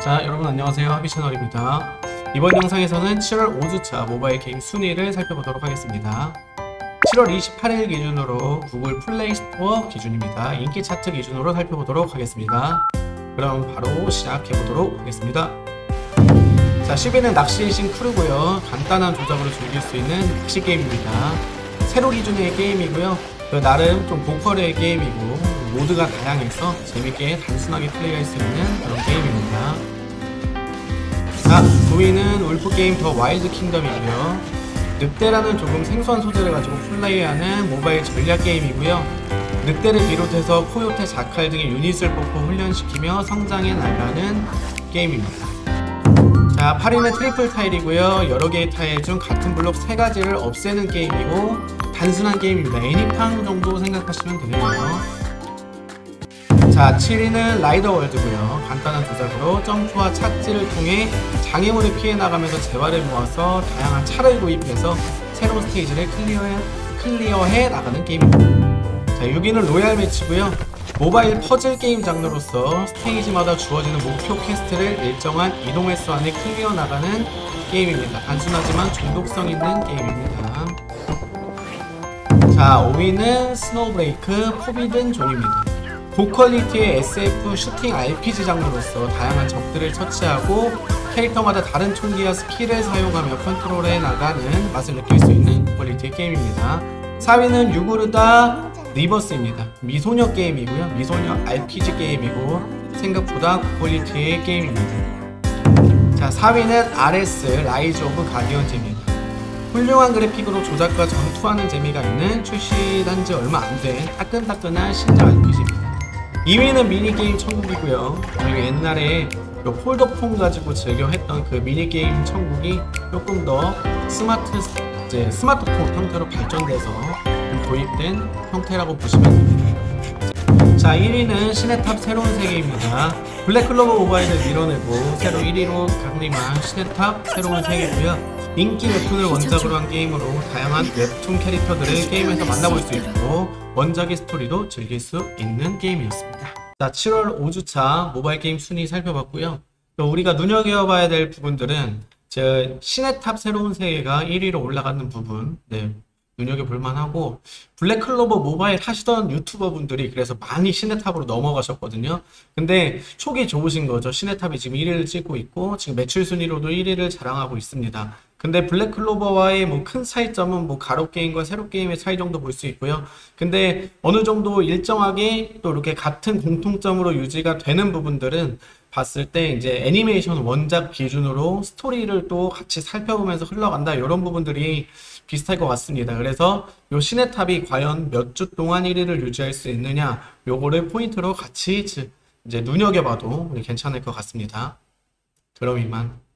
자, 여러분 안녕하세요. 하비채널입니다. 이번 영상에서는 7월 5주차 모바일 게임 순위를 살펴보도록 하겠습니다. 7월 28일 기준으로 구글 플레이 스토어 기준입니다. 인기 차트 기준으로 살펴보도록 하겠습니다. 그럼 바로 시작해보도록 하겠습니다. 자, 10위는 낚시의 신 크루고요. 간단한 조작으로 즐길 수 있는 낚시 게임입니다. 세로 기준의 게임이고요. 나름 좀 보컬의 게임이고 모드가 다양해서 재밌게 단순하게 플레이할 수 있는 그런 게임입니다. 자, 9위는 울프게임 더 와일드 킹덤이고요. 늑대라는 조금 생소한 소재를 가지고 플레이하는 모바일 전략 게임이고요. 늑대를 비롯해서 코요테, 자칼 등의 유닛을 뽑고 훈련시키며 성장해 나가는 게임입니다. 자, 8위는 트리플 타일이고요. 여러 개의 타일 중 같은 블록 3가지를 없애는 게임이고 단순한 게임입니다. 애니팡 정도 생각하시면 되겠네요. 자, 7위는 라이더 월드고요. 간단한 조작으로 점프와 착지를 통해 장애물을 피해 나가면서 재화를 모아서 다양한 차를 도입해서 새로운 스테이지를 클리어해 나가는 게임입니다. 자, 6위는 로얄 매치고요. 모바일 퍼즐 게임 장르로서 스테이지마다 주어지는 목표 퀘스트를 일정한 이동의 수 안에 클리어 나가는 게임입니다. 단순하지만 중독성 있는 게임입니다. 자, 5위는 스노우브레이크 포비든 존입니다. 고퀄리티의 SF 슈팅 RPG 장르로서 다양한 적들을 처치하고 캐릭터마다 다른 총기와 스킬을 사용하며 컨트롤해 나가는 맛을 느낄 수 있는 퀄리티의 게임입니다. 4위는 유구르다 리버스입니다. 미소녀 게임이고요. 미소녀 RPG 게임이고 생각보다 고퀄리티의 게임입니다. 자, 4위는 RS 라이즈 오브 가디언즈입니다. 훌륭한 그래픽으로 조작과 전투하는 재미가 있는 출시단지 얼마 안 된 따끈따끈한 신작 RPG입니다. 2위는 미니게임 천국이고요. 그리고 옛날에 폴더폰 가지고 즐겨 했던 그 미니게임 천국이 조금 더 스마트폰 형태로 발전돼서 도입된 형태라고 보시면 됩니다. 자, 1위는 시네탑 새로운 세계입니다. 블랙클로버 모바일을 밀어내고 새로 1위로 강림한 시네탑 새로운 세계고요. 인기 웹툰을 원작으로 한 게임으로 다양한 웹툰 캐릭터들을 게임에서 만나볼 수 있고 원작의 스토리도 즐길 수 있는 게임이었습니다. 자, 7월 5주차 모바일 게임 순위 살펴봤고요. 또 우리가 눈여겨봐야 될 부분들은 시네탑 새로운 세계가 1위로 올라가는 부분, 눈여겨볼만 하고, 블랙클로버 모바일 하시던 유튜버 분들이 그래서 많이 시네탑으로 넘어가셨거든요. 근데 촉이 좋으신 거죠. 시네탑이 지금 1위를 찍고 있고 지금 매출 순위로도 1위를 자랑하고 있습니다. 근데 블랙클로버와의 큰 차이점은 가로게임과 세로게임의 차이 정도 볼 수 있고요. 근데 어느 정도 일정하게 또 이렇게 같은 공통점으로 유지가 되는 부분들은 봤을 때 이제 애니메이션 원작 기준으로 스토리를 또 같이 살펴보면서 흘러간다, 이런 부분들이 비슷할 것 같습니다. 그래서 요 시네탑이 과연 몇 주 동안 1위를 유지할 수 있느냐, 요거를 포인트로 같이 이제 눈여겨봐도 괜찮을 것 같습니다. 그럼 이만.